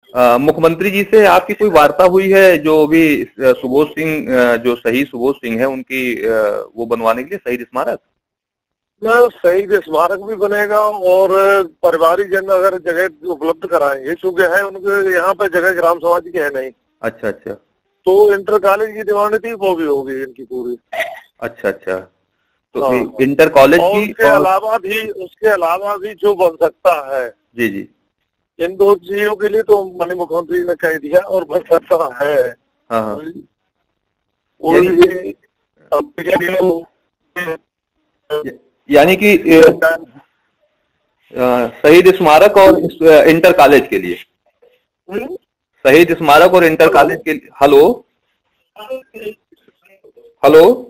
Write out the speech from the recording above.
मुख्यमंत्री जी से आपकी कोई वार्ता हुई है जो भी सुबोध सिंह जो शहीद सुबोध सिंह है उनकी वो बनवाने के लिए शहीद स्मारक? ना, शहीद स्मारक भी बनेगा और पारिवारिक जन अगर जगह उपलब्ध कराएंगे, क्योंकि है उनके यहाँ पे जगह ग्राम समाज की है नहीं। अच्छा अच्छा। तो इंटर कॉलेज की डिमांड थी, वो भी होगी इनकी पूरी। अच्छा अच्छा। तो इंटर कॉलेज की उसके अलावा भी जो बन सकता है जी जी, इन दो चीजों के लिए तो माननीय मुख्यमंत्री ने कह दिया और बन सकता है। हाँ हाँ। यानी कि शहीद स्मारक और इंटर कॉलेज के लिए, शहीद स्मारक और इंटर कॉलेज के लिए। Hello hello.